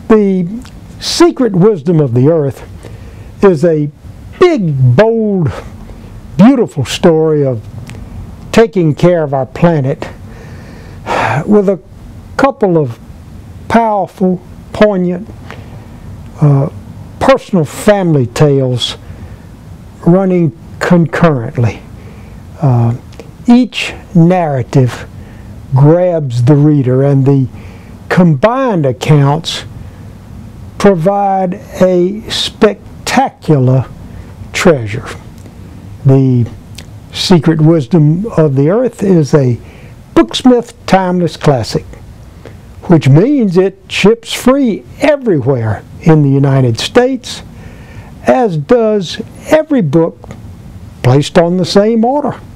The Secret Wisdom of the Earth is a big, bold, beautiful story of taking care of our planet with a couple of powerful, poignant, personal family tales running concurrently. Each narrative grabs the reader, and the combined accounts provide a spectacular treasure. The Secret Wisdom of the Earth is a Booksmith timeless classic, which means it ships free everywhere in the United States, as does every book placed on the same order.